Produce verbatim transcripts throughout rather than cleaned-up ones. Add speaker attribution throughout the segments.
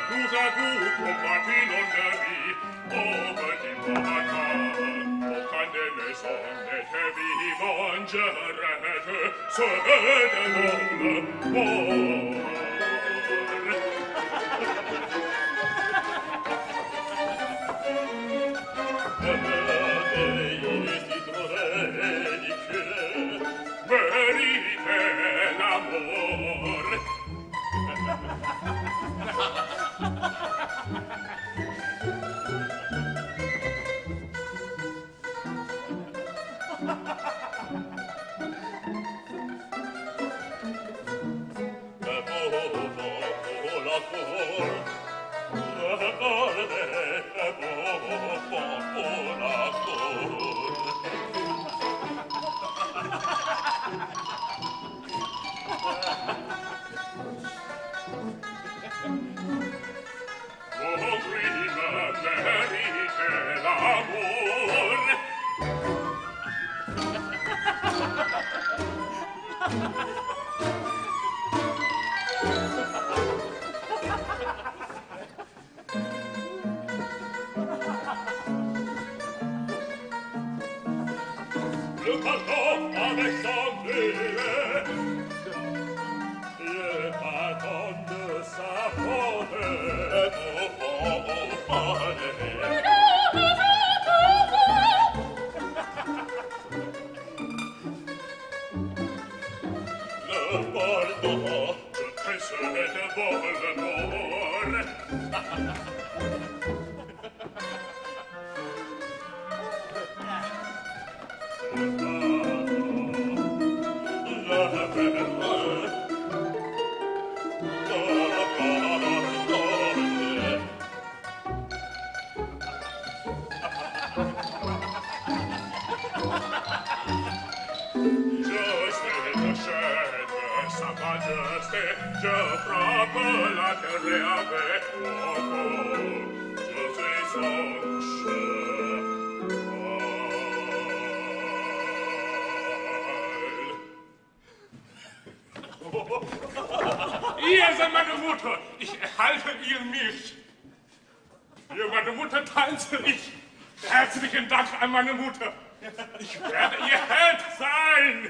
Speaker 1: nous avons combattu l'ennemi over die Mata. Aucun des maisons n'était vivant, je regrette ce de l'homme mort. Merite l'amor. Le pardon avec son bleu, le pardon de sa faute, oh, oh, oh, oh, le pardon, je tressaie de vol l'amour. Je frappe la terre avec mon corps, je suis son cheval. Ihr seid meine Mutter, ich erhalte ihr mich. Für meine Mutter tanze ich. Herzlichen Dank an meine Mutter. Ich werde ihr Held sein.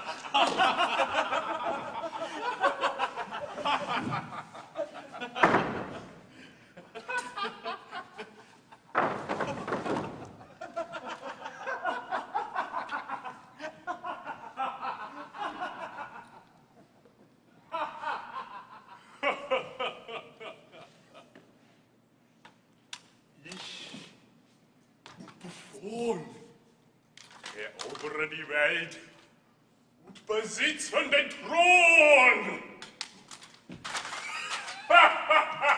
Speaker 1: Erobere die Welt und besitze den Thron! Ha, ha, ha!